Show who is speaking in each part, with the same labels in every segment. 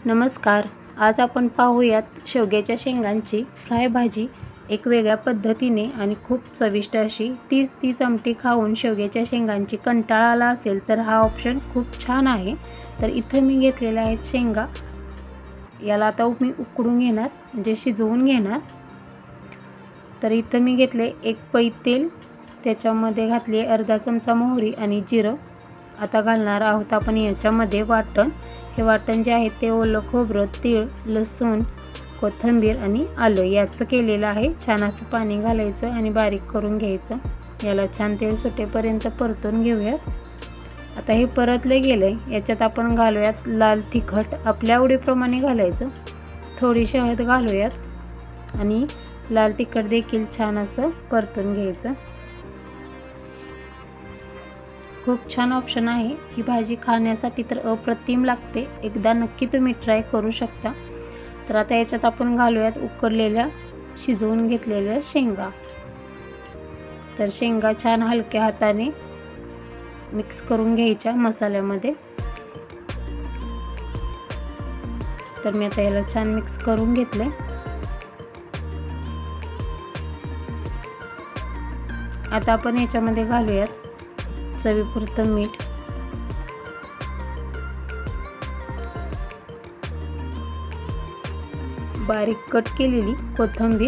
Speaker 1: नमस्कार. आज आपण पाहूयात शेवग्याच्या शेंगांची फ्राय भाजी एक वेगळ्या पद्धतीने आणि खूप चविष्ट अशी. तीच आमटी खाऊन शेवग्याच्या शेंगांची कंटाळा आला असेल तर हा ऑप्शन खूप छान आहे. तर इथं मी घेतलेल्या आहेत शेंगा. याला आता मी उकडून घेणार, म्हणजे शिजवून घेणार. तर इथं मी घेतले एक पळी तेल, त्याच्यामध्ये घातले अर्धा चमचा मोहरी आणि जिरं. आता घालणार आहोत आपण याच्यामध्ये वाटण. हे वाटण जे आहे ते ओलं खोबरं, तीळ, लसूण, कोथिंबीर आणि आलं याचं केलेलं आहे. छान असं पाणी घालायचं आणि बारीक करून घ्यायचं. याला छान तेल सुटेपर्यंत परतून घेऊयात. आता हे परतले गेले, याच्यात आपण घालूयात लाल तिखट. आपल्या आवडीप्रमाणे घालायचं. थोडीशी हळद घालूयात आणि लाल तिखट देखील छान असं परतून घ्यायचं. खूप छान ऑप्शन आहे. ही भाजी खाण्यासाठी तर अप्रतिम लागते. एकदा नक्की तुम्ही ट्राय करू शकता. तर आता याच्यात आपण घालूयात उकडलेल्या शिजवून घेतलेल्या शेंगा. तर शेंगा छान हलक्या हाताने मिक्स करून घ्यायच्या मसाल्यामध्ये. तर मी आता याला छान मिक्स करून घेतले. आता आपण याच्यामध्ये घालूयात चवीपुरतं मीठ, बारीक कट केलेली कोथिंबीर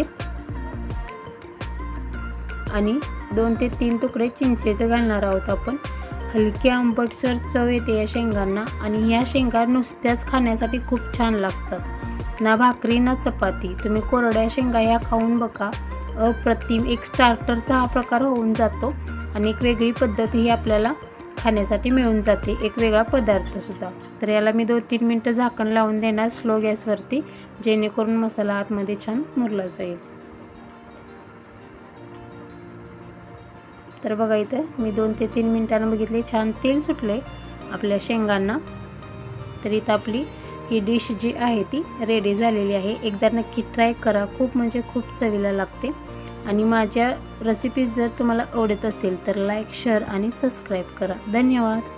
Speaker 1: आणि 2 ते 3 तुकडे चिंचेचे घालणार आहोत आपण. हलकी आंबटसर चव येते या शेंगांना आणि या शेंगा नुसत्याच खाण्यासाठी खूप छान लागतात. ना भाकरी ना चपाती. तुम्ही कोरड्या शेंगा ह्या खाऊन बघा, अप्रतिम. एक स्टार्टरचा हा प्रकार होऊन जातो आणि एक वेगळी पद्धतही आपल्याला खाण्यासाठी मिळून जाते, एक वेगळा पदार्थ सुद्धा. तर याला मी 2-3 मिनटं झाकण लावून देणार स्लो गॅसवरती, जेणेकरून मसाला आतमध्ये छान मुरला जाईल. तर बघा इथं मी 2 ते 3 मिनिटांनी बघितले, छान तेल सुटले आपल्या शेंगांना. तर इथं आपली ही डिश जी आहे ती रेडी झालेली आहे. एकदा नक्की ट्राय करा. खूप म्हणजे खूप चवीला लागते. आणि माझ्या रेसिपीज जर तुम्हाला आवडत असतील तर लाईक, शेअर आणि सबस्क्राईब करा. धन्यवाद.